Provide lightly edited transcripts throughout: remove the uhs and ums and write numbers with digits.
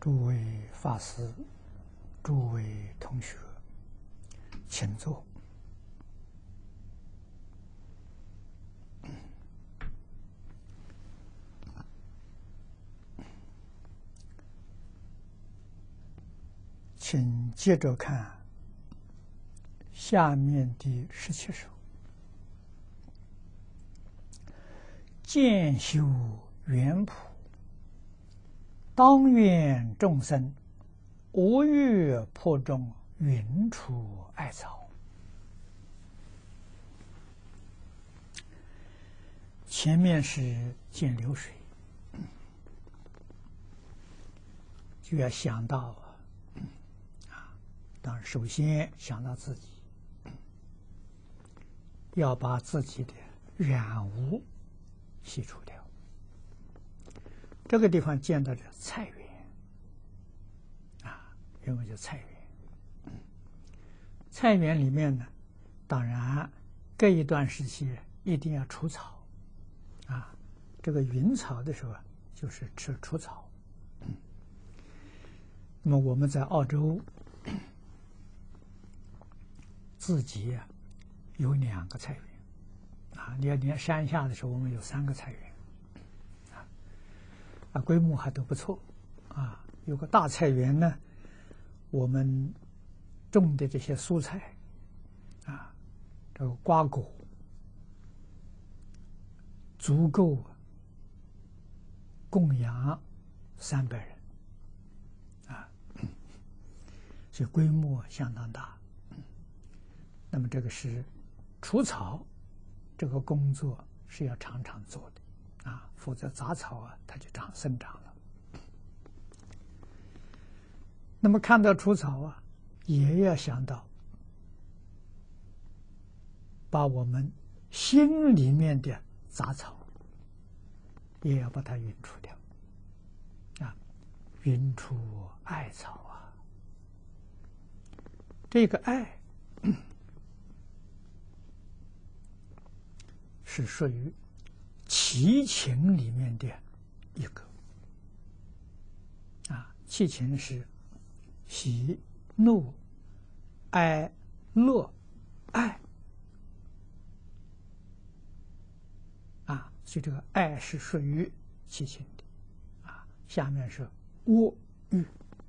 诸位法师、诸位同学，请坐。请接着看下面第17首：渐修缘朴，当愿众生无欲破中，云出艾草。前面是见流水，就要想到当然首先想到自己，要把自己的染污洗除掉。这个地方见到的菜园因为叫菜园。菜园里面呢，当然隔一段时期一定要除草这个云草的时候就是吃除草。那么我们在澳洲自己有2个菜园连山下的时候我们有3个菜园规模还都不错有个大菜园呢，我们种的这些蔬菜这个瓜果足够供养300人所以规模相当大。那么这个是除草，这个工作是要常常做的否则杂草它就生长了。那么看到除草也要想到把我们心里面的杂草也要把它匀除掉匀除艾草这个艾是属于七情里面的一个七情是喜、怒、哀、乐、爱所以这个爱是属于七情的下面是我欲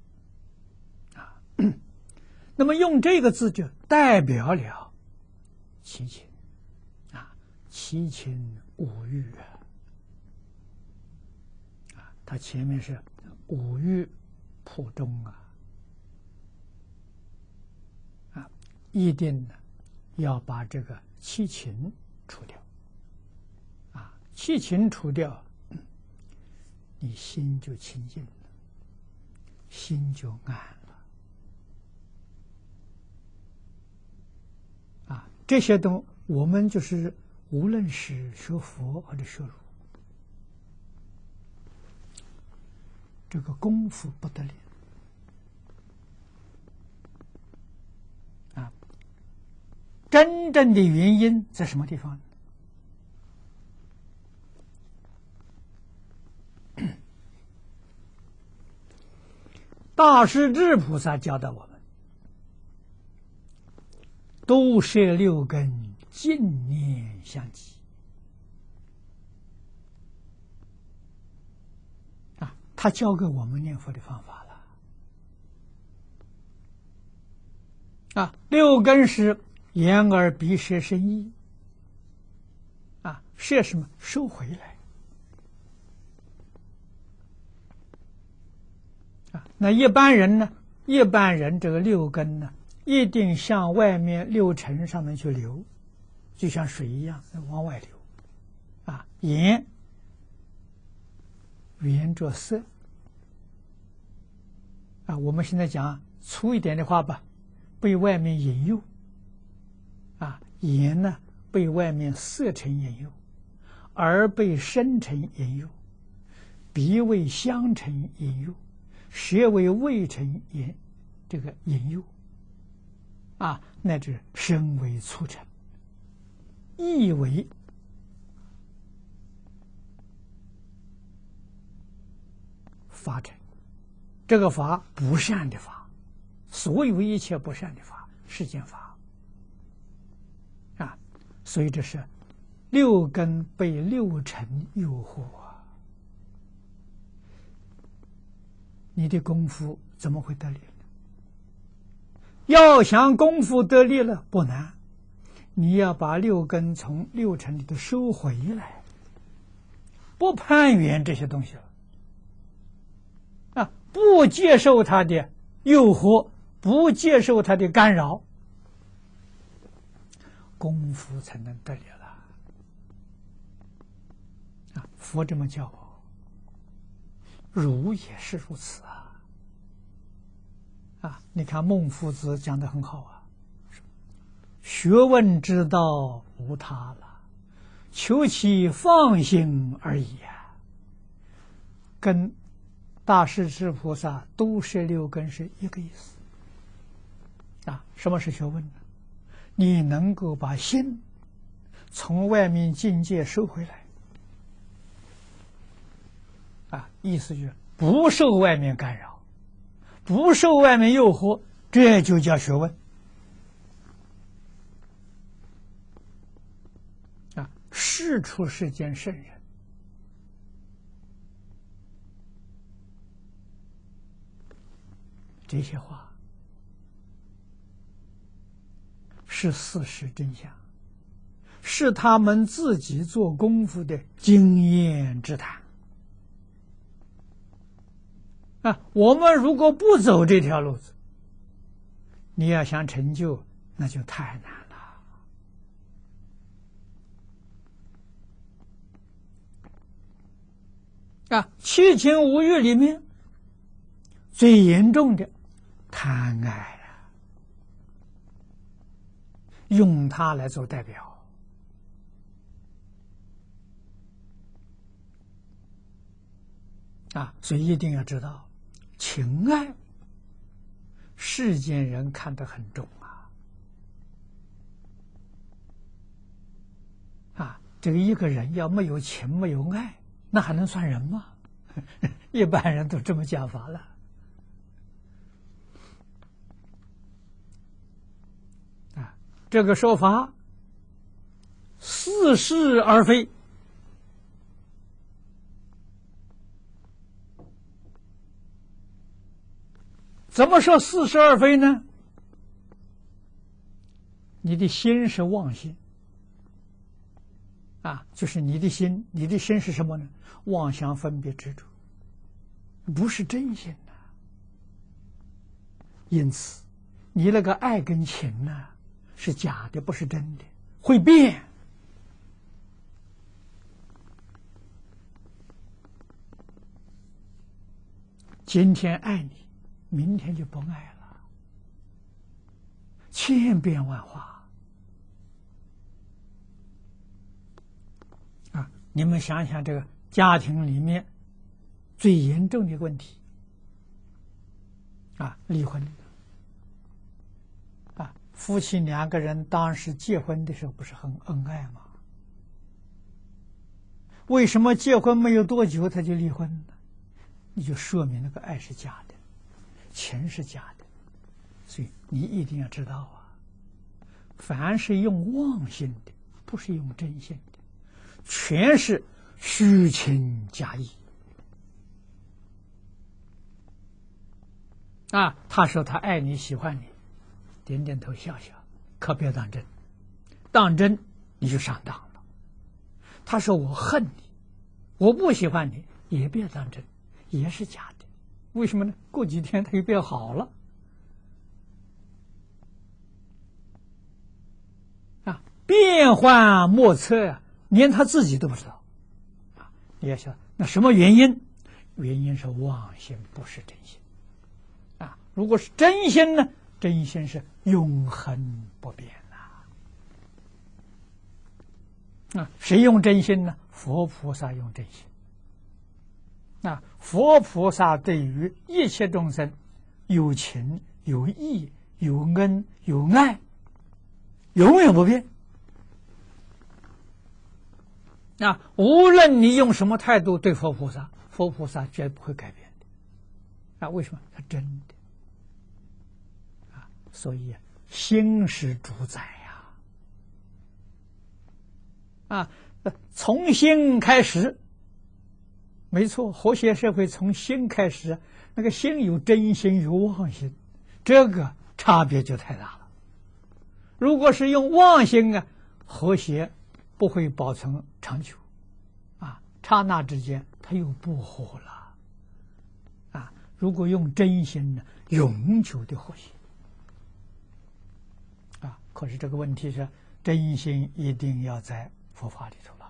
那么用这个字就代表了七情七情五欲它前面是五欲破中一定要把这个七情除掉七情除掉，你心就清净了，心就安了这些我们就是无论是学佛或者学儒，这个功夫不得了真正的原因在什么地方？大势至菩萨教导我们，都摄6根，净念相继他教给我们念佛的方法了6根是眼耳鼻舌身意摄什么？收回来那一般人呢？一般人这个6根呢，一定向外面6尘上面去流，就像水一样往外流眼缘着色我们现在讲粗一点的话吧，被外面引诱眼呢被外面色尘引诱，耳被声尘引诱，鼻为香尘引诱，舌为味尘引诱乃至身为粗尘，意为发尘， 这个法不善的法，所有一切不善的法，世间法啊，所以这是六根被六尘诱惑啊，你的功夫怎么会得力呢？要想功夫得力了，不难，你要把六根从六尘里头收回来，不攀缘这些东西了啊，不接受它的诱惑，不接受它的干扰，功夫才能得力了啊！佛这么教我，儒也是如此啊！啊，你看孟夫子讲得很好啊，学问之道无他了，求其放心而已啊。跟大势至菩萨都摄六根是一个意思啊。什么是学问呢？你能够把心从外面境界收回来啊，意思就是不受外面干扰，不受外面诱惑，这就叫学问啊。世出世间圣人，这些话是事实真相，是他们自己做功夫的经验之谈啊。我们如果不走这条路子，你要想成就，那就太难了啊。七情五欲里面最严重的贪爱啊，用它来做代表啊，所以一定要知道，情爱世间人看得很重啊，这个一个人要没有情没有爱，那还能算人吗？一般人都这么讲法了啊，这个说法似是而非。怎么说似是而非呢？你的心是妄心啊，就是你的心是什么呢？妄想分别执着，不是真心呐。因此，你那个爱跟情呢，是假的，不是真的，会变。今天爱你，明天就不爱了，千变万化啊！你们想想，这个家庭里面最严重的问题啊，离婚啊，夫妻两个人当时结婚的时候不是很恩爱吗？为什么结婚没有多久他就离婚呢？你就说明那个爱是假的，情是假的，所以你一定要知道啊，凡是用妄心的，不是用真心的，全是虚情假意啊。他说他爱你喜欢你，点点头笑笑，可别当真，当真你就上当了。他说我恨你，我不喜欢你，也别当真，也是假的。为什么呢？过几天他就变好了啊，变幻莫测呀，连他自己都不知道啊。你要想，那什么原因？原因是妄心，不是真心啊。如果是真心呢？真心是永恒不变啊。谁用真心呢？佛菩萨用真心。那佛菩萨对于一切众生有情有义有恩有爱，永远不变啊！无论你用什么态度对佛菩萨，佛菩萨绝不会改变的啊，为什么？它真的啊，所以心是主宰呀！啊，从心开始，没错，和谐社会从心开始，那个心有真心有妄心，这个差别就太大了。如果是用妄心啊，和谐不会保存长久，啊，刹那之间它又不和了，啊，如果用真心呢，永久的和谐，啊，可是这个问题是真心一定要在佛法里头了。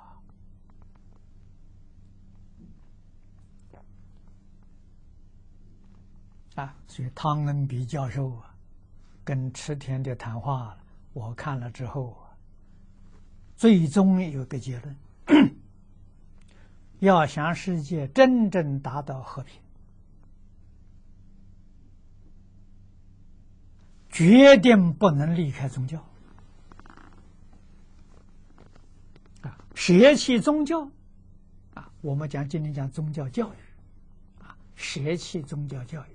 啊，所以汤恩比教授啊，跟池田的谈话，我看了之后啊，最终有个结论：要想世界真正达到和平，决定不能离开宗教。啊，舍弃宗教，啊，我们今天讲宗教教育，啊，舍弃宗教教育。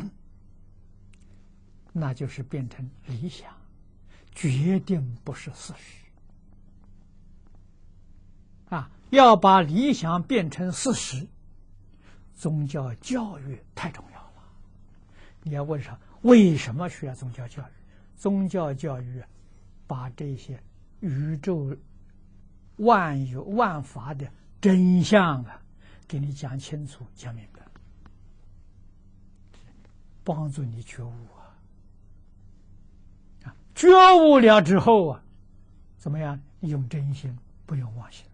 那就是变成理想，决定不是事实。啊，要把理想变成事实，宗教教育太重要了。你要问上为什么需要宗教教育？宗教教育把这些宇宙万有万法的真相啊，给你讲清楚、讲明白，帮助你觉悟啊。觉悟了之后啊，怎么样？用真心，不用妄心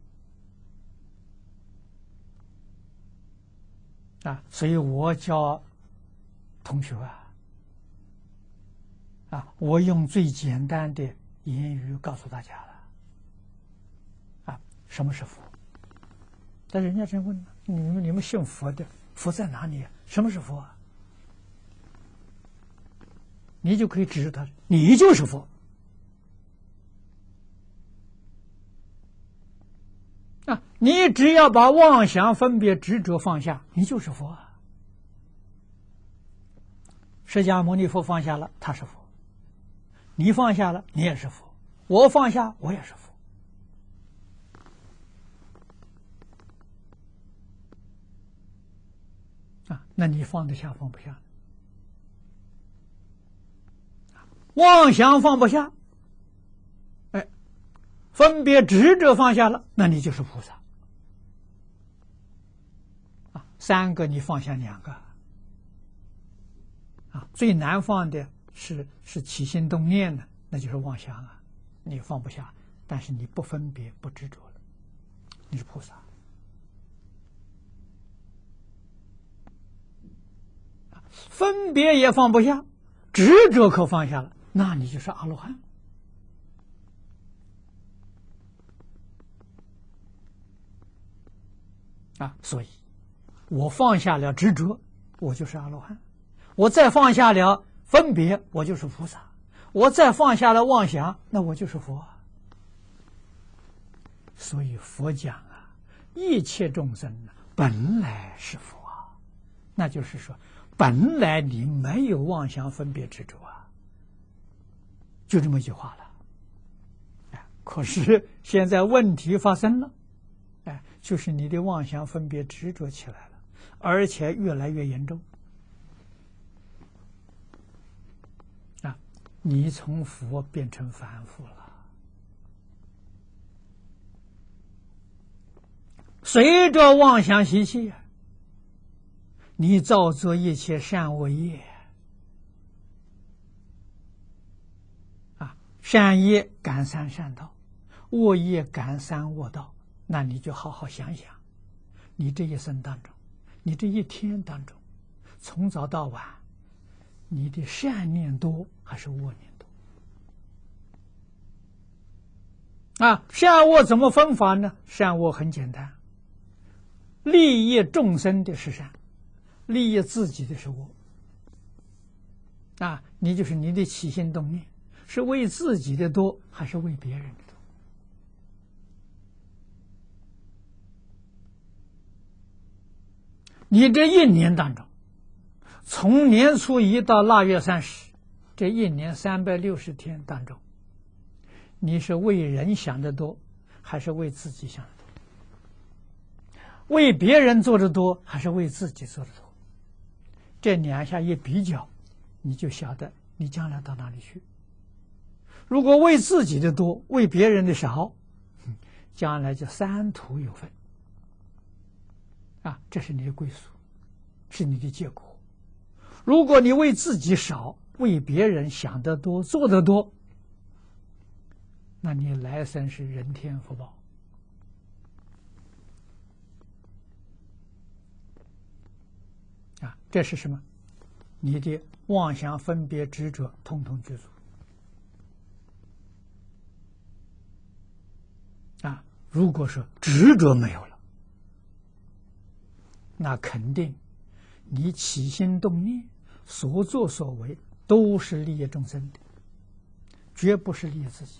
啊！所以我教同学我用最简单的言语告诉大家了啊，什么是佛？但人家真问你们信佛的，佛在哪里？什么是佛啊？你就可以指着他，你就是佛啊！你只要把妄想、分别、执着放下，你就是佛啊！释迦牟尼佛放下了，他是佛；你放下了，你也是佛；我放下，我也是佛。啊，那你放得下，放不下？妄想放不下，哎，分别执着放下了，那你就是菩萨。啊，三个你放下两个，啊，最难放的是起心动念的，那就是妄想啊，你放不下，但是你不分别不执着了，你是菩萨。分别也放不下，执着可放下了，那你就是阿罗汉。啊，所以我放下了执着，我就是阿罗汉；我再放下了分别，我就是菩萨；我再放下了妄想，那我就是佛。所以佛讲啊，一切众生本来是佛啊，那就是说，本来你没有妄想分别执着啊，就这么一句话了。哎，可是现在问题发生了，哎，就是你的妄想分别执着起来了，而且越来越严重。啊，你从佛变成凡夫了。随着妄想习气，你造作一切善恶业啊，善业感三善道，恶业感三恶道。那你就好好想想，你这一生当中，你这一天当中，从早到晚，你的善念多还是恶念多？啊，善恶怎么分法呢？善恶很简单，利益众生的是善，利益自己的是恶。啊，你就是你的起心动念，是为自己的多，还是为别人的多？你这一年当中， 从年初一到腊月30，这一年360天当中，你是为人想得多，还是为自己想得多？为别人做得多，还是为自己做得多？这两下一比较，你就晓得你将来到哪里去。如果为自己的多，为别人的少，将来就三途有分。这是你的归宿，是你的结果。如果你为自己少，为别人想得多，做得多，那你来生是人天福报。这是什么？你的妄想分别执着统统具足。如果说执着没有了，那肯定你起心动念、所作所为都是利益众生的，绝不是利益自己。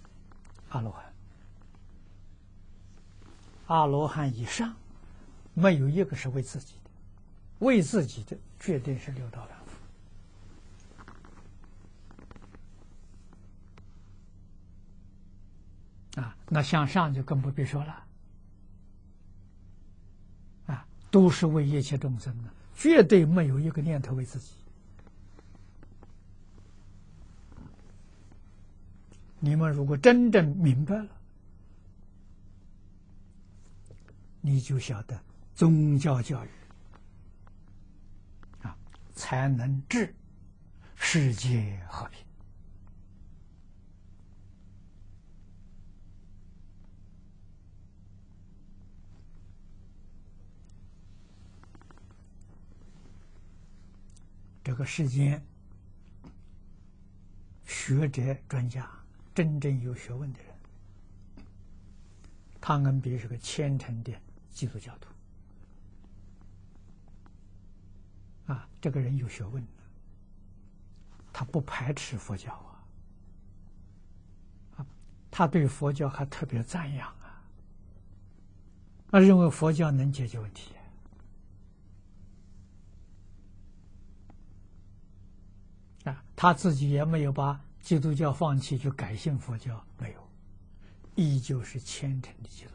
阿罗汉以上，没有一个是为自己的，为自己的绝对是六道凡夫。那向上就更不必说了。都是为一切众生的，绝对没有一个念头为自己。你们如果真正明白了，你就晓得宗教教育才能治世界和平。这个世间学者专家，真正有学问的人，汤恩比是个虔诚的基督教徒。这个人有学问，他不排斥佛教他对佛教还特别赞扬他认为佛教能解决问题。他自己也没有把基督教放弃去改信佛教，没有，依旧是虔诚的基督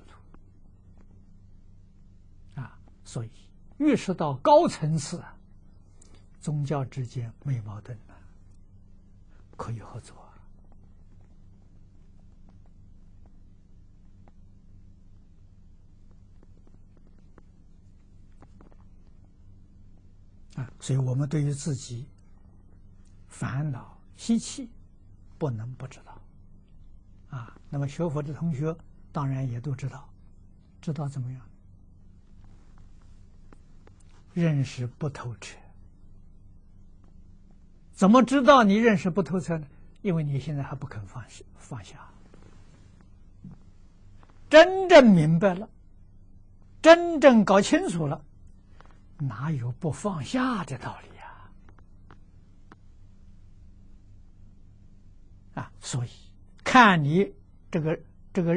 徒。所以越是到高层次宗教之间没矛盾了，可以合作。所以我们对于自己烦恼习气不能不知道那么学佛的同学当然也都知道，知道怎么样？认识不透彻。怎么知道你认识不透彻呢？因为你现在还不肯放下。真正明白了，真正搞清楚了，哪有不放下的道理所以看你这个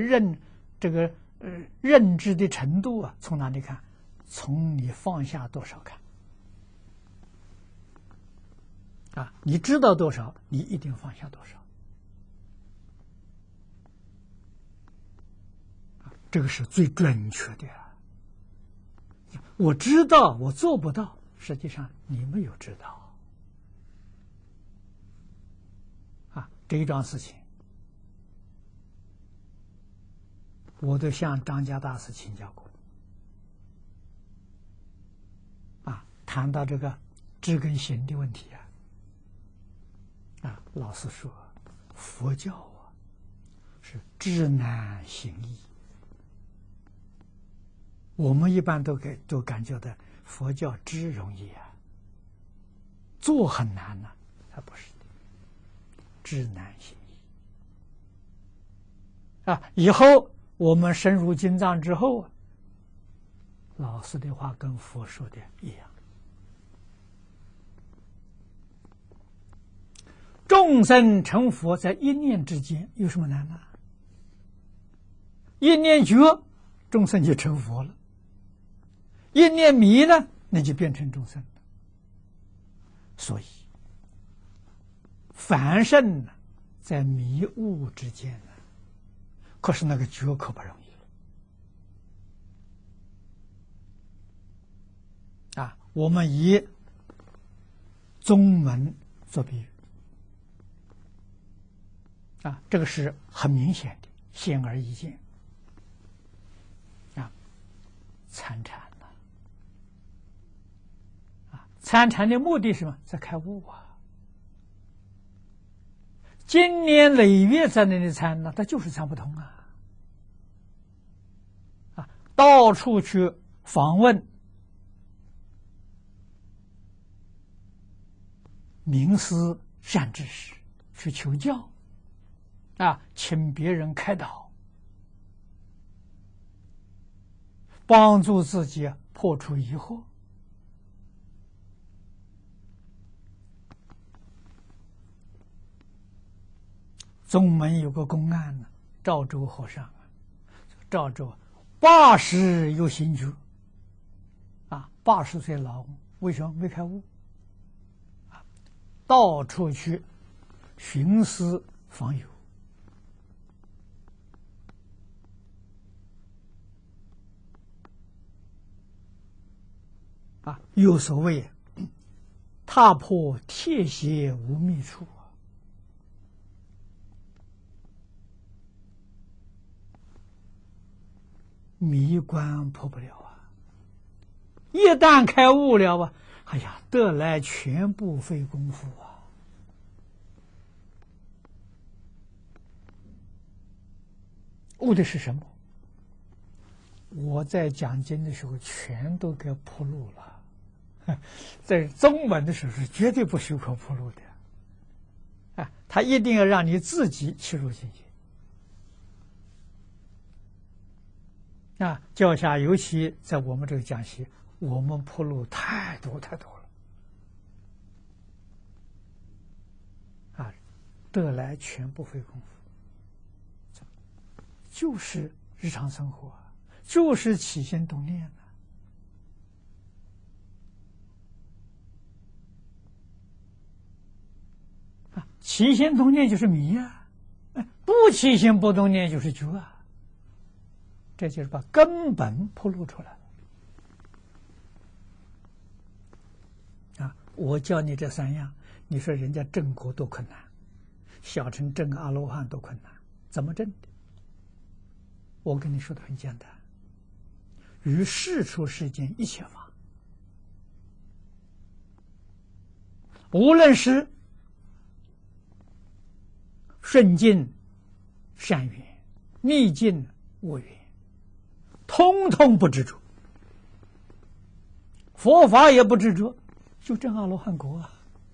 认知的程度从哪里看？从你放下多少看你知道多少，你一定放下多少。这个是最准确的我知道我做不到，实际上你没有知道这一桩事情，我都向张家大师请教过谈到这个知跟行的问题老师说佛教是知难行易。我们一般都感觉到佛教知容易做很难它不是的，知难行易以后我们深入经藏之后老师的话跟佛说的一样，众生成佛在一念之间，有什么难一念觉，众生就成佛了；一念迷呢，那就变成众生所以凡圣呢，在迷悟之间呢，可是那个觉可不容易了啊！我们以宗门做比喻啊，这个是很明显的，显而易见啊。参禅了啊，参禅的目的是什么？在开悟啊。经年累月在那里参呢，他就是参不通啊！啊，到处去访问名师善知识，去求教啊，请别人开导，帮助自己破除疑惑。宗门有个公案呢，赵州和尚啊，赵州80有心觉啊，80岁老公为什么没开悟啊？到处去寻思访友啊，有所谓踏破铁鞋无觅处。迷关破不了啊！一旦开悟了啊，哎呀，得来全不费功夫啊！悟的是什么？我在讲经的时候全都给铺路了，在宗门的时候是绝对不许可铺路的啊！他一定要让你自己切入境界。啊，教下尤其在我们这个讲习，我们铺路太多太多了，啊，得来全不费功夫，就是日常生活，就是起心动念啊，起心动念就是迷啊，不起心不动念就是觉啊。这就是把根本铺露出来了啊！我教你这3样，你说人家证果多困难，小乘证阿罗汉多困难，怎么证的？我跟你说的很简单，于世出世间一切法，无论是顺境善缘，逆境恶缘，通通不执着，佛法也不执着，就证阿罗汉果啊！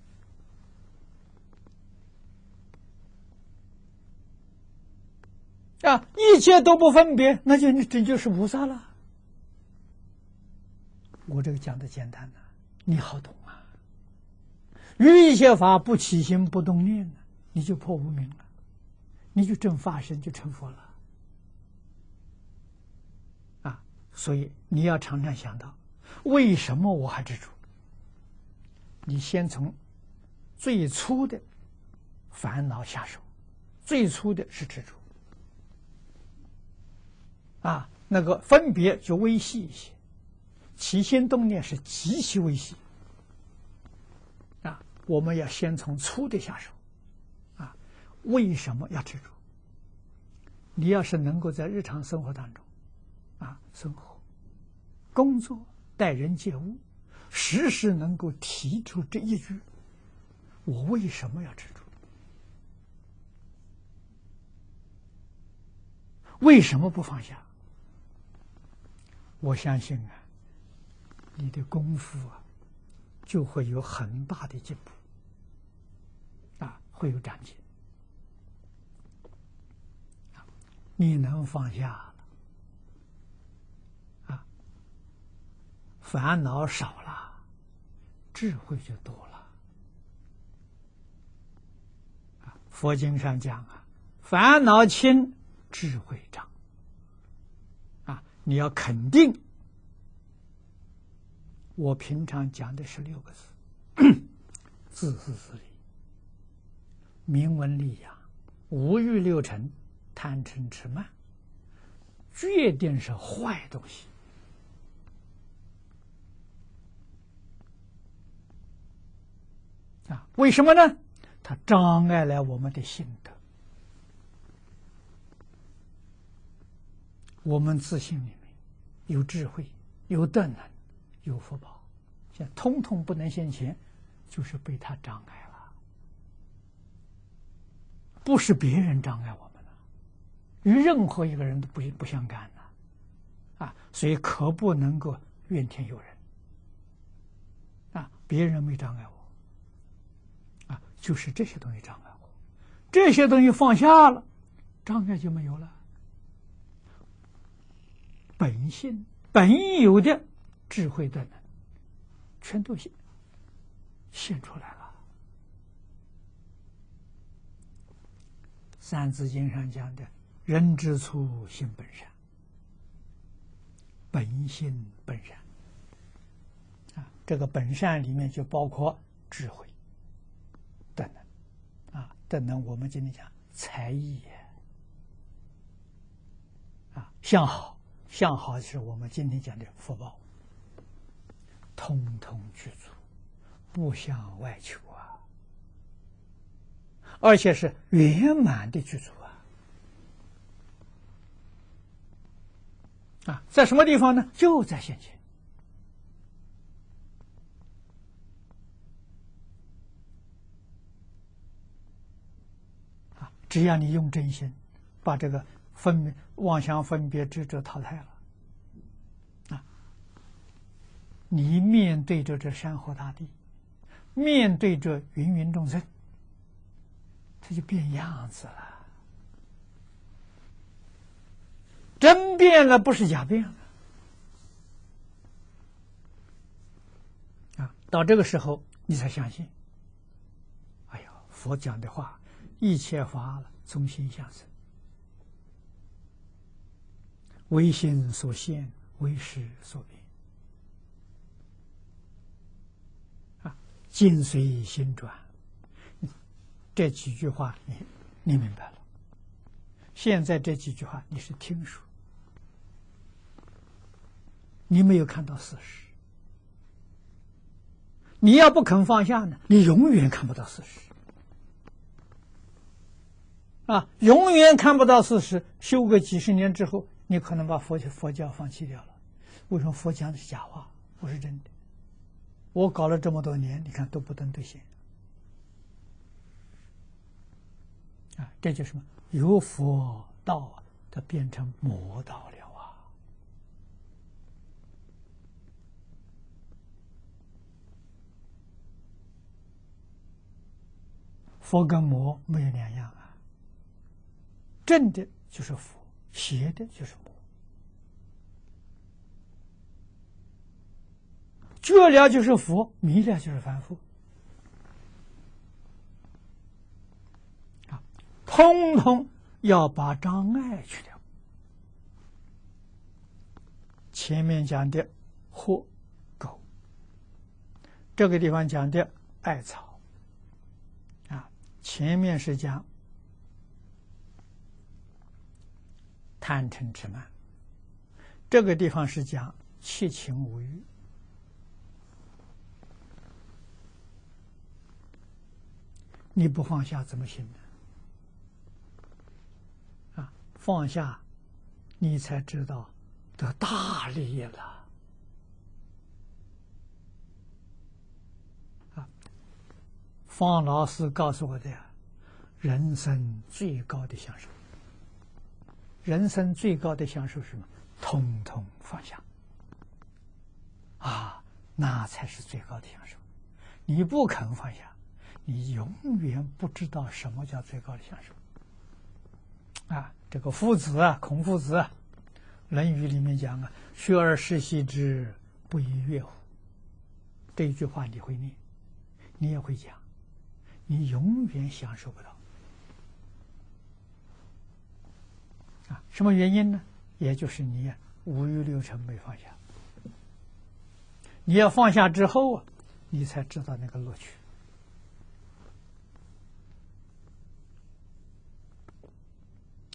啊，一切都不分别，那就这就是菩萨了。我这个讲的简单呐，你好懂啊。于一切法不起心不动念，你就破无明了，你就证法身，就成佛了。所以你要常常想到，为什么我还执着？你先从最初的烦恼下手，最初的是执着啊，那个分别就微细一些，起心动念是极其微细啊。我们要先从粗的下手啊。为什么要执着？你要是能够在日常生活当中啊，生活、工作、待人接物，时时能够提出这一句：我为什么要执着？为什么不放下？我相信啊，你的功夫啊，就会有很大的进步啊，会有长进。你能放下啊，烦恼少了，智慧就多了。佛经上讲啊，烦恼轻，智慧长。啊，你要肯定我平常讲的16个字： 自私自利，名闻利养，五欲六尘，贪嗔痴慢，决定是坏东西。为什么呢？它障碍了我们的心德。我们自信里面有智慧，有德能，有福报，现在通通不能现前，就是被它障碍了。不是别人障碍我们了，与任何一个人都不相干的，所以可不能够怨天尤人。别人没障碍我，就是这些东西障碍我，这些东西放下了，障碍就没有了。本性本有的智慧的能，全都现出来了。三字经上讲的“人之初，性本善”，本性本善。这个本善里面就包括智慧、德能。德能我们今天讲才艺相好。相好是我们今天讲的福报，通通具足，不向外求而且是圆满的具足在什么地方呢？就在现前。只要你用真心，把这个妄想分别执着淘汰了你面对着这山河大地，面对着芸芸众生，它就变样子了。真变了，不是假变了到这个时候你才相信，哎呀，佛讲的话，一切法从心想生，唯心所现，唯识所变境随心转。这几句话你明白了。现在这几句话你是听说，你没有看到事实。你要不肯放下呢，你永远看不到事实永远看不到事实。修个几十年之后，你可能把佛教放弃掉了。为什么？佛讲的是假话，不是真的。我搞了这么多年，你看都不能兑现这就是什么？由佛道它变成魔道了佛跟魔没有两样正的就是佛，邪的就是魔。觉了就是佛，迷了就是凡夫通通要把障碍去掉。前面讲的祸狗，这个地方讲的艾草前面是讲贪嗔痴慢，这个地方是讲七情五欲。你不放下怎么行呢？放下，你才知道得大利益了。方老师告诉我的人生最高的享受。人生最高的享受是什么？通通放下那才是最高的享受。你不肯放下，你永远不知道什么叫最高的享受这个夫子孔夫子《论语》里面讲学而时习之，不亦说乎？这一句话你会念，你也会讲，你永远享受不到什么原因呢？也就是你五欲六尘没放下。你要放下之后你才知道那个乐趣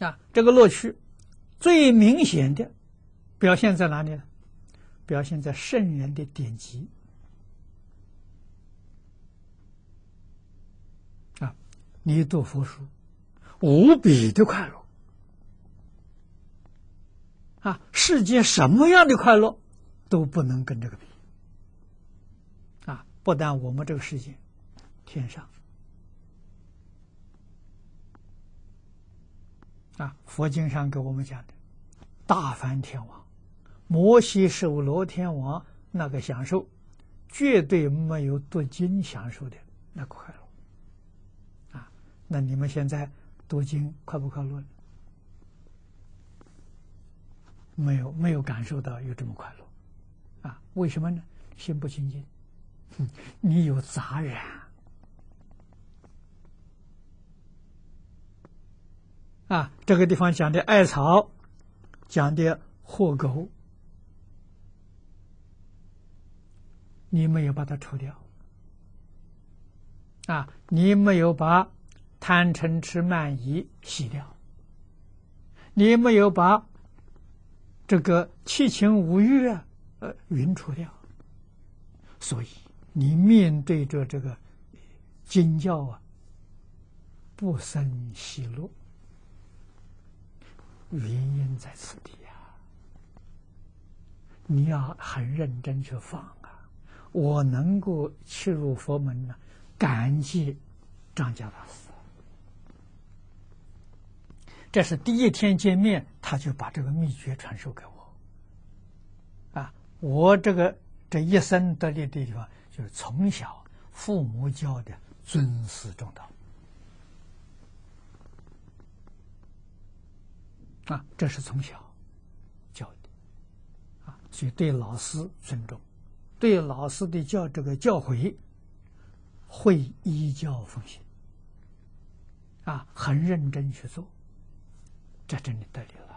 这个乐趣最明显的表现在哪里呢？表现在圣人的典籍你读佛书，无比的快乐世界什么样的快乐都不能跟这个比不但我们这个世界，天上佛经上给我们讲的大梵天王、摩西首罗天王那个享受，绝对没有读经享受的那个快乐那你们现在读经快不快乐呢？没有感受到有这么快乐为什么呢？心不清净，你有杂染这个地方讲的艾草，讲的祸狗，你没有把它除掉你没有把贪嗔痴慢疑洗掉，你没有把这个七情五欲匀除掉，所以你面对着这个经教不生喜乐，原因在此地你要很认真去放我能够切入佛门呢，感激张家大师。这是第一天见面，他就把这个秘诀传授给我我这一生得力的地方，就是从小父母教的尊师重道这是从小教的所以对老师尊重，对老师的教诲会依教奉行很认真去做，这真的得力了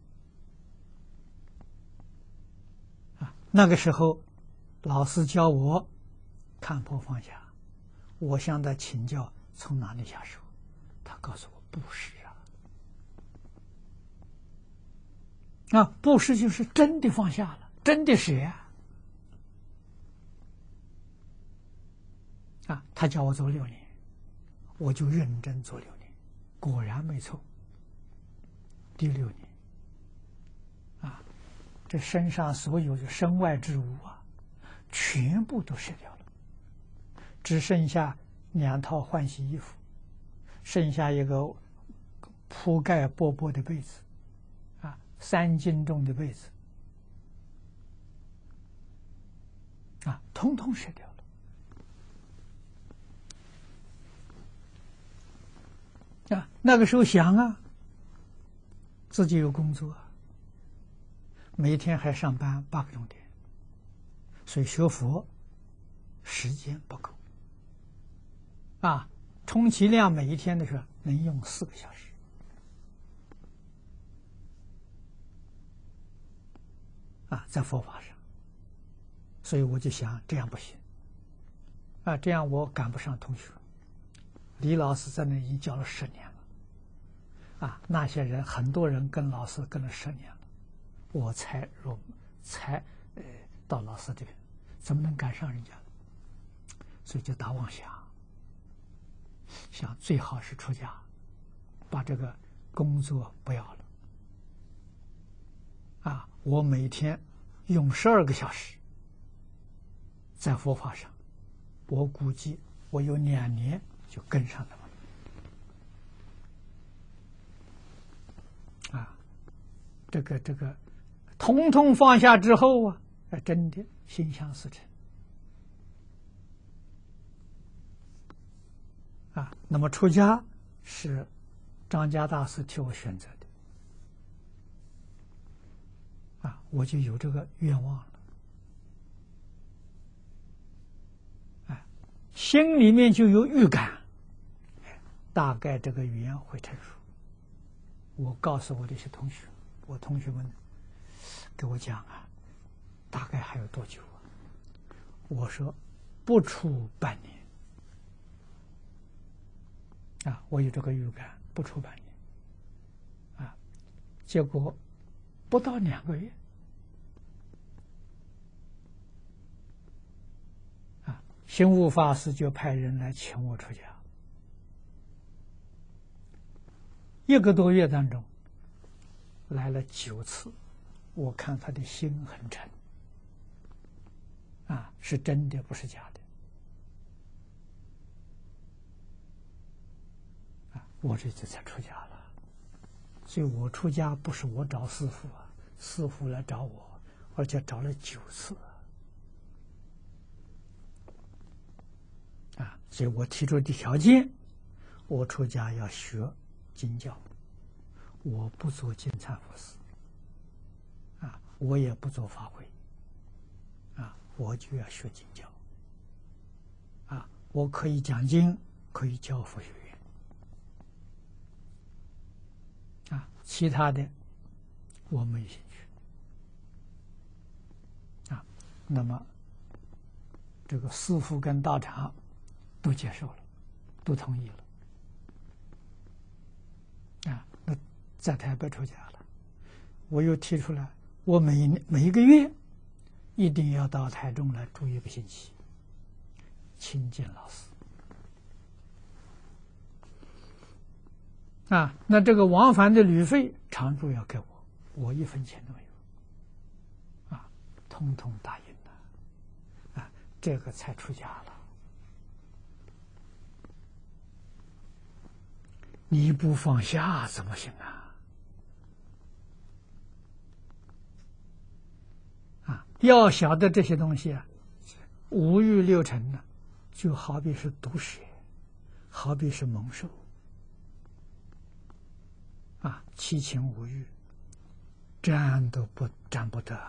那个时候老师教我看破放下，我向他请教从哪里下手，他告诉我布施布施就是真的放下了，真的舍他叫我做6年，我就认真做6年，果然没错，第6年这身上所有的身外之物全部都舍掉了，只剩下2套换洗衣服，剩下一个铺盖薄薄的被子3斤重的被子统统舍掉了那个时候想自己有工作每天还上班8个钟点，所以学佛时间不够充其量每一天的时候能用4个小时在佛法上，所以我就想这样不行这样我赶不上同学。李老师在那已经教了10年了那些人很多人跟老师跟了10年了，我才到老师这边，怎么能赶上人家？所以就打妄想，想最好是出家，把这个工作不要了我每天用12个小时在佛法上，我估计我有2年就跟上他们这个统统放下之后真的心想事成那么出家是张家大师替我选择的我就有这个愿望了心里面就有预感，大概这个语言会成熟。我告诉我这些同学，我同学们给我讲大概还有多久我说不出半年我有这个预感，不出半年结果不到2个月，行悟法师就派人来请我出家。1个多月当中，来了9次，我看他的心很沉，是真的，不是假的。我这就才出家了。所以我出家不是我找师父师父来找我，而且找了9次。所以我提出的条件，我出家要学经教，我不做金蝉佛事，我也不做法会，我就要学经教，我可以讲经，可以教佛学院，其他的我没兴趣，那么这个师父跟道场都接受了，都同意了，那在台北出家了。我又提出来，我每一个月一定要到台中来住1个星期，亲近老师。那这个往返的旅费常住要给我1分钱都没有，通通答应了，这个才出家了。你不放下怎么行要晓得这些东西5欲6尘呢，就好比是毒蛇，好比是猛兽七情5欲，沾都不沾不得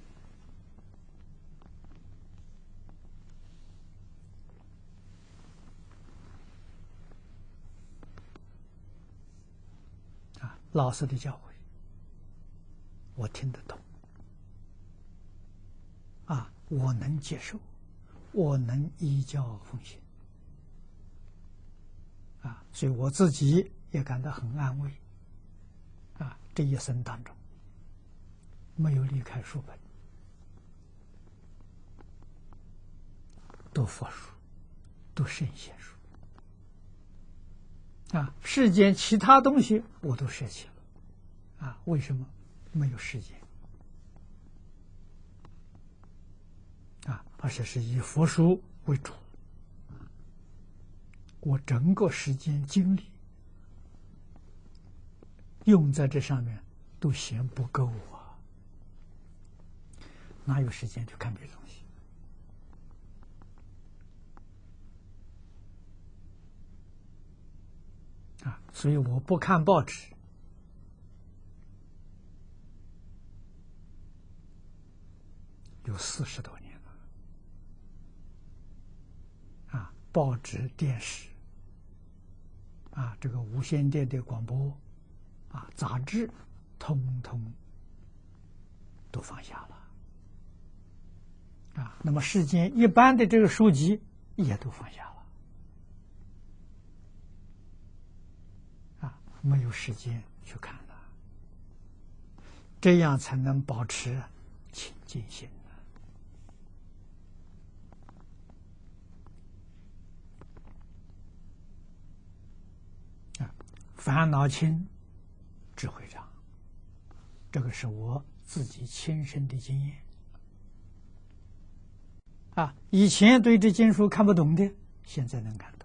老师的教诲我听得懂，我能接受，我能依教奉行，所以我自己也感到很安慰，这一生当中没有离开书本，读佛书，读圣贤书，世间其他东西我都舍弃了，为什么？没有时间，而且是以佛书为主，我整个时间精力用在这上面都嫌不够哪有时间去看别的东西？所以我不看报纸，有40多年了，报纸、电视，这个无线电的广播，杂志，通通都放下了，那么世间一般的这个书籍也都放下了，没有时间去看了，这样才能保持清净心。烦恼轻，智慧长，这个是我自己亲身的经验。以前对这经书看不懂的，现在能看懂。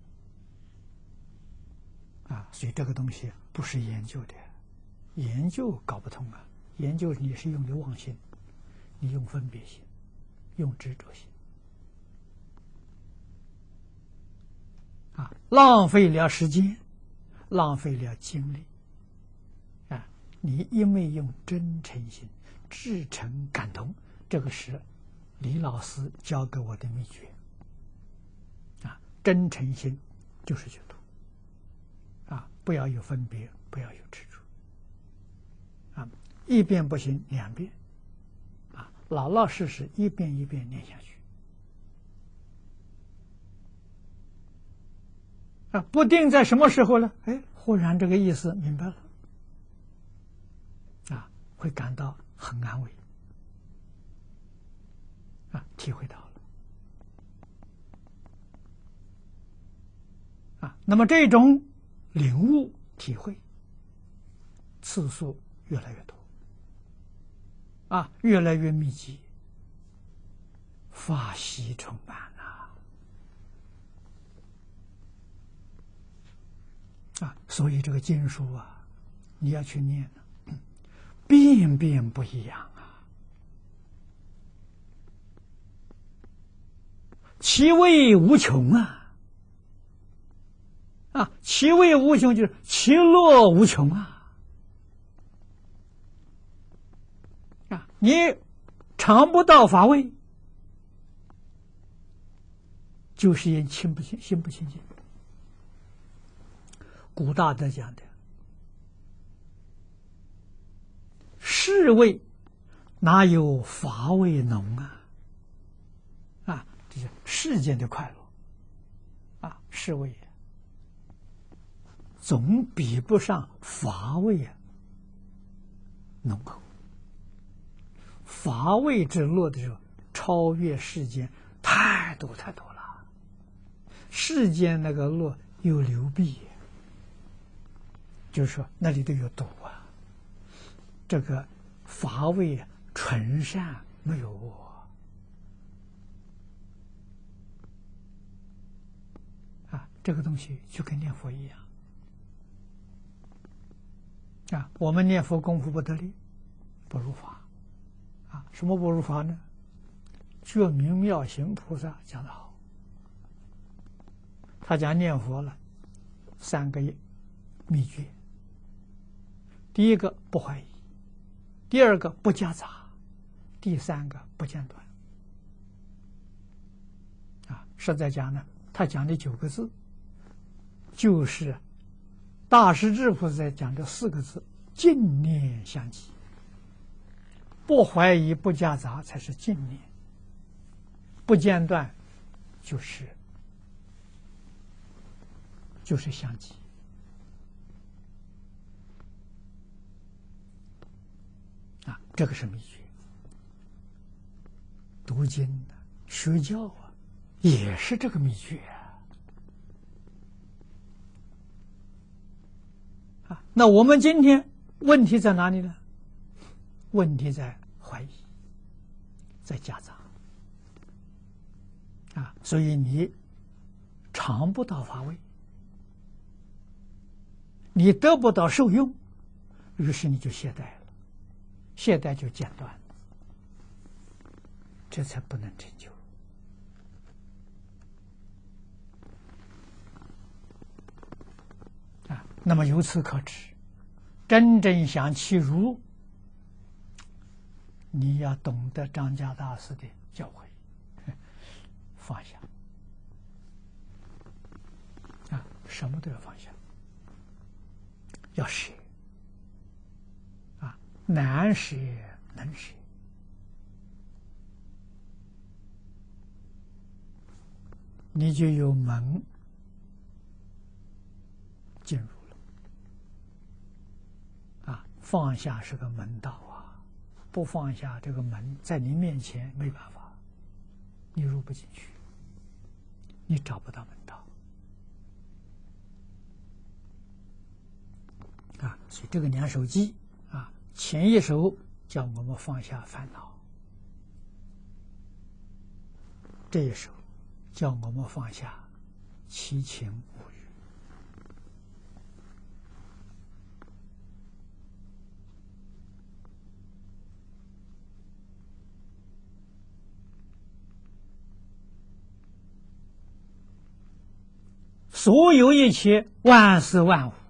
所以这个东西不是研究的，研究搞不通研究你是用的妄心，你用分别心，用执着心，浪费了时间，浪费了精力，你因为用真诚心、至诚感通，这个是李老师教给我的秘诀。真诚心就是觉悟，不要有分别，不要有执着，一遍不行，2遍，老老实实一遍一遍念下去，不定在什么时候呢？忽然这个意思明白了， 会感到很安慰啊，体会到了啊。那么这种领悟体会次数越来越多啊，越来越密集，法喜充满啊！所以这个经书啊，你要去念，遍遍不一样啊，其味无穷啊！啊，其味无穷就是其乐无穷啊！啊，你尝不到法味，就是因心不清净。古大德讲的，世味哪有法味浓啊？啊，这是世间的快乐啊，世味总比不上法味啊浓厚。法味之乐的时候，超越世间太多了。世间那个乐有流弊，就是说那里头有毒啊。这个法味纯善没有恶啊，这个东西就跟念佛一样啊。我们念佛功夫不得力，不如法啊。什么不如法呢？觉明妙行菩萨讲得好，他讲念佛了3个秘诀：第一个不怀疑，第二个不夹杂，第3个不间断。啊，实在讲呢，他讲的9个字，就是大势至菩萨讲的4个字：净念相继。不怀疑、不夹杂才是净念，不间断就是相继。啊，这个是秘诀。读经啊，学教啊，也是这个秘诀啊。那我们今天问题在哪里呢？问题在怀疑，在夹杂啊，所以你尝不到法味，你得不到受用，于是你就懈怠了，懈怠就间断了，这才不能成就啊。那么由此可知，真正想其如，你要懂得张家大师的教诲，放下啊，什么都要放下，要舍啊，难舍能舍，你就有门进入了啊。放下是个门道啊，不放下这个门，在你面前没办法，你入不进去，你找不到门道啊。所以这个2首偈啊，前一首叫我们放下烦恼，这一首叫我们放下七情五欲。所有一切万事万物，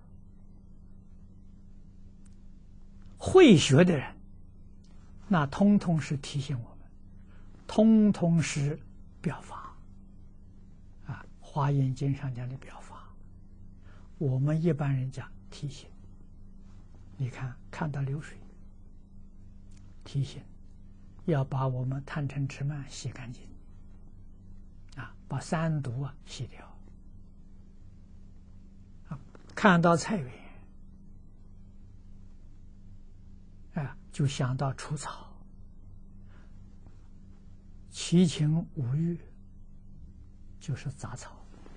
会学的人，那通通是提醒我们，通通是表法啊。华严经上讲的表法，我们一般人讲提醒。你看到流水，提醒要把我们贪嗔痴慢洗干净啊，把三毒洗掉。看到菜园， 就想到除草，七情五欲就是杂草。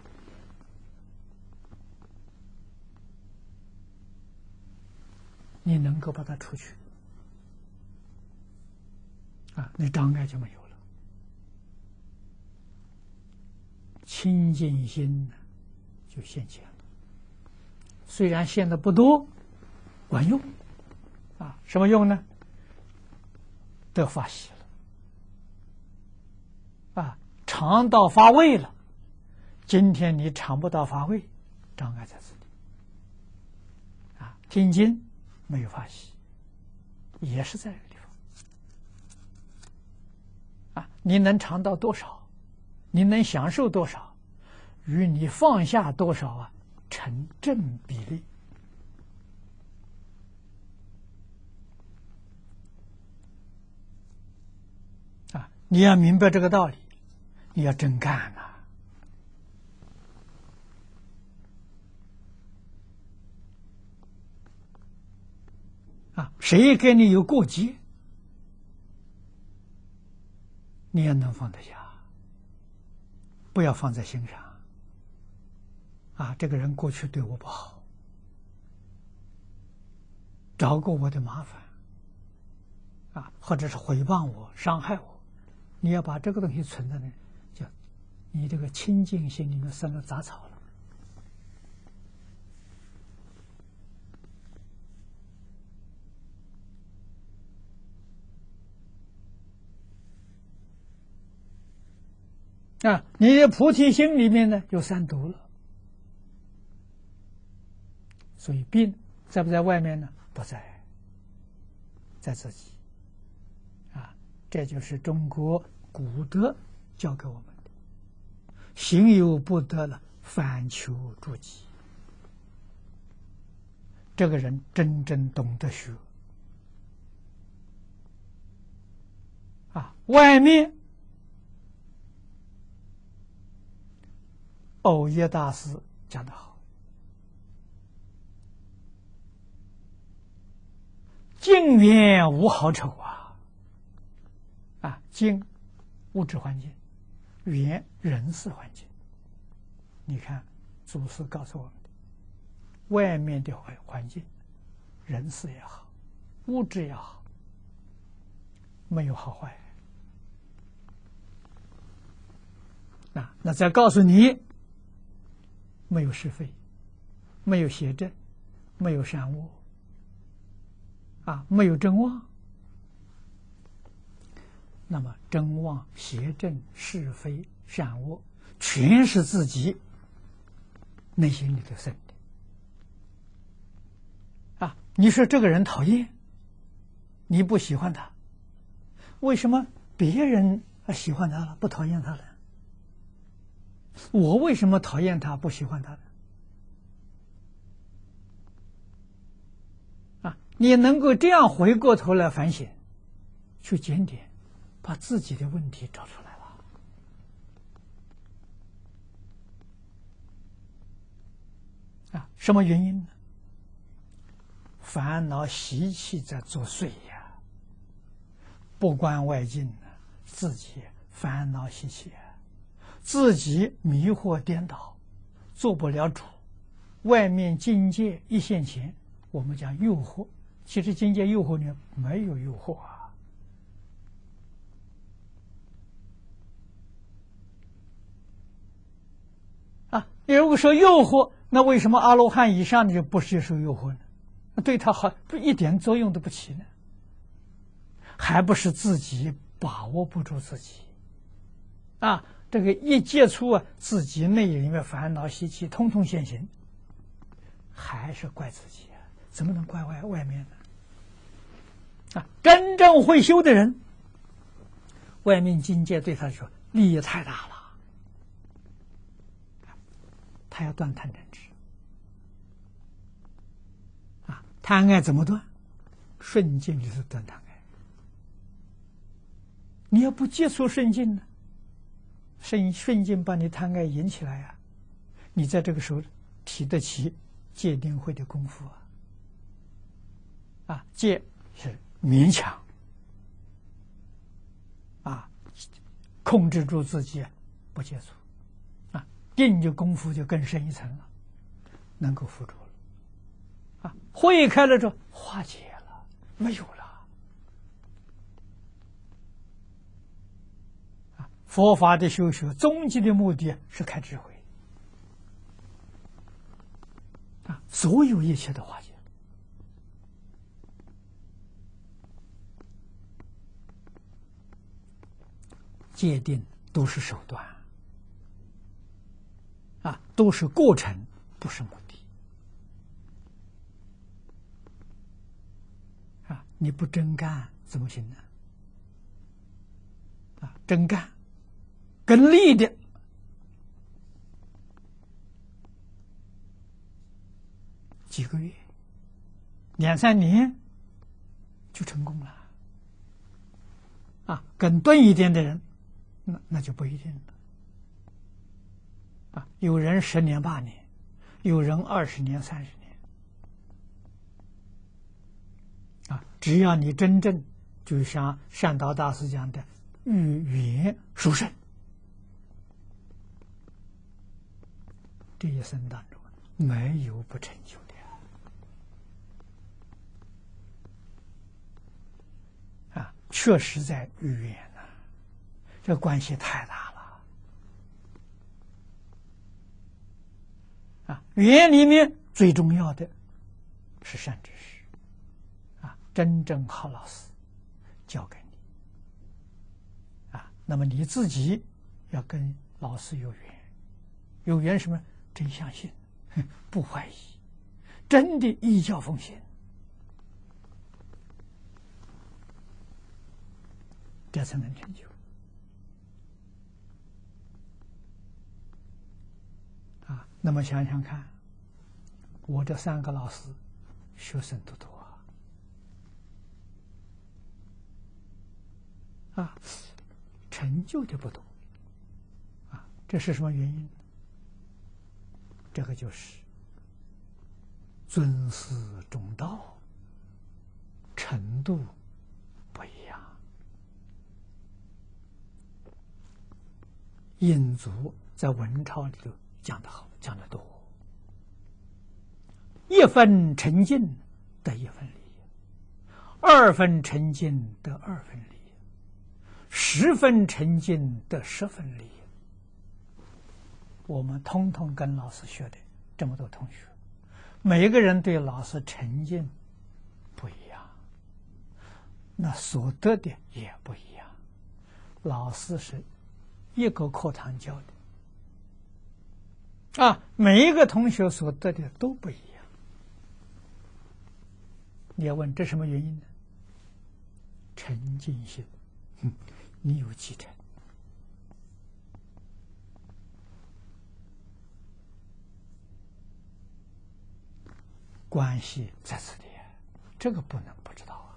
你能够把它除去那障碍就没有了。清净心呢，就现前了。虽然现的不多，管用什么用呢？得法喜了尝到发味了。今天你尝不到发味，障碍在这里听经没有法喜，也是在这个地方你能尝到多少，你能享受多少，与你放下多少成正比例。你要明白这个道理，你要真干谁跟你有过节，你也能放得下，不要放在心上。这个人过去对我不好，找过我的麻烦或者是诽谤我、伤害我，你要把这个东西存在呢，叫你这个清净心里面生了杂草了。你的菩提心里面呢有三毒了，所以病在不在外面呢？不在，在自己这就是中国古德教给我们的：行有不得了，反求诸己。这个人真正懂得学外面藕耶大师讲得好，境缘无好丑境物质环境，缘人事环境。你看祖师告诉我们的，外面的环境，人事也好，物质也好，没有好坏那再告诉你，没有是非，没有邪正，没有善恶没有真妄。那么真妄、邪正、是非、善恶，全是自己内心里头生的你说这个人讨厌，你不喜欢他，为什么别人喜欢他了，不讨厌他了？我为什么讨厌他，不喜欢他呢？你能够这样回过头来反省，去检点，把自己的问题找出来了什么原因呢？烦恼习气在作祟不观外境自己烦恼习气自己迷惑颠倒，做不了主。外面境界一现前，我们讲诱惑，其实境界诱惑呢，没有诱惑你如果说诱惑，那为什么阿罗汉以上的就不接受诱惑呢？对他好一点作用都不起呢？还不是自己把握不住自己这个一接触自己内里面烦恼习气通通现行，还是怪自己怎么能怪外面呢？真正会修的人，外面境界对他说利益太大了，他要断贪嗔痴贪爱怎么断？顺境就是断贪爱。你要不接触顺境呢，顺境把你贪爱引起来你在这个时候提得起戒定慧的功夫戒是勉强啊，控制住自己不接触啊，定就功夫就更深一层了，能够扶住了啊，会开了之后化解了，没有了啊。佛法的修学，终极的目的是开智慧啊，所有一切的化解。界定都是手段啊，都是过程，不是目的啊！你不真干怎么行呢？啊，真干跟力的几个月、2、3年就成功了啊！跟钝一点的人。那就不一定了啊！有人10年8年，有人20年30年啊！只要你真正就像善导大师讲的“语言殊胜”，这一生当中没有不成就的啊！确实在语言。这关系太大了啊！语言里面最重要的是善知识啊，真正好老师教给你啊。那么你自己要跟老师有缘，有缘什么？真相信，不怀疑，真的依教奉行，这才能成就。那么想想看，我这3个老师，学生多多啊，成就的不多啊，这是什么原因？这个就是尊师重道，程度不一样。印祖在文钞里头讲得好，讲得多。1分沉静得1分理，2分沉静得2分理，10分沉静得10分理。我们通通跟老师学的，这么多同学，每个人对老师沉静不一样，那所得的也不一样。老师是一个课堂教的啊，每一个同学所得的都不一样。你要问这什么原因呢？沉静心，你有继承。关系在此地，这个不能不知道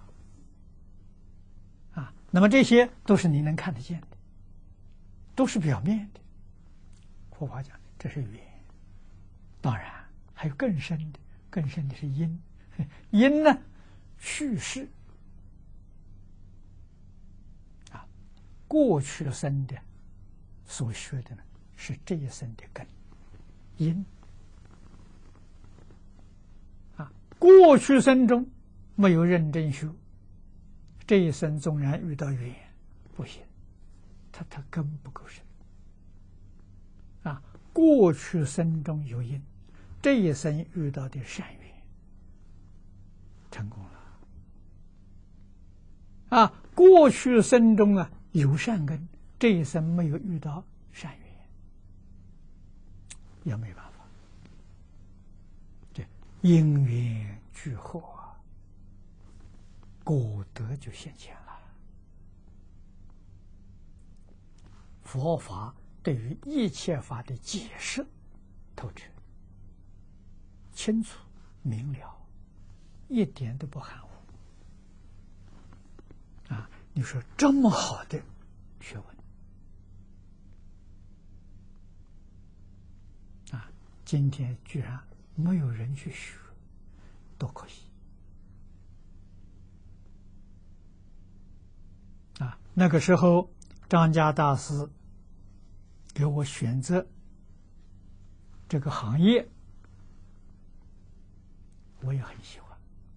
啊！那么这些都是你能看得见的，都是表面的。佛法讲这是缘，当然还有更深的，更深的是因。因呢，叙事啊，过去生的所学的呢，是这一生的根因。过去生中没有认真修，这一生纵然遇到缘，不行，他根不够深啊。过去生中有因，这一生遇到的善缘，成功了啊。过去生中啊有善根，这一生没有遇到善缘，也没办法。因缘聚合，果德就现前了。佛法对于一切法的解释透彻、清楚、明了，一点都不含糊啊！你说这么好的学问啊，今天居然没有人去学，多可惜那个时候张家大师给我选择这个行业，我也很喜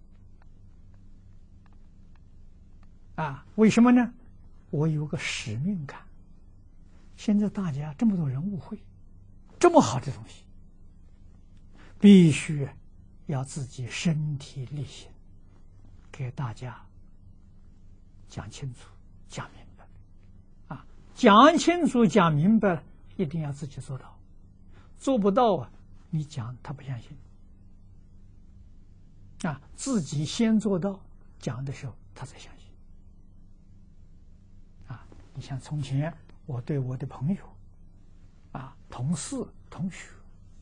欢。为什么呢？我有个使命感。现在大家这么多人误会，这么好的东西，必须要自己身体力行，给大家讲清楚、讲明白。讲清楚、讲明白，一定要自己做到。做不到你讲他不相信。自己先做到，讲的时候他才相信。你像从前我对我的朋友、同事、同学，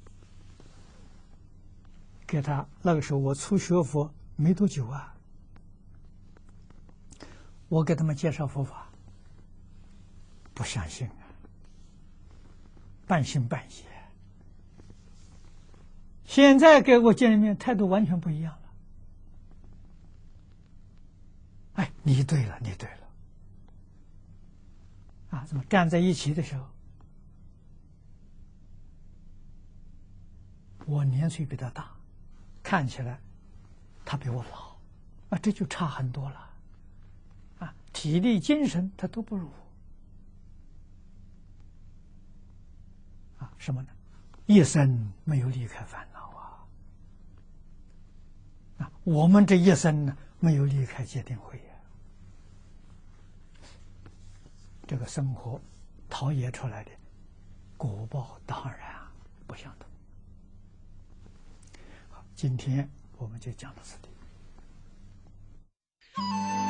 给他那个时候我初学佛没多久我给他们介绍佛法，不相信半信半疑。现在给我见面，态度完全不一样了。你对了，你对了。怎么站在一起的时候，我年岁比他大，看起来他比我老，这就差很多了。体力、精神他都不如我。什么呢？一生没有离开烦恼我们这一生呢，没有离开戒定慧这个生活陶冶出来的果报当然不相同。好，今天我们就讲到这里。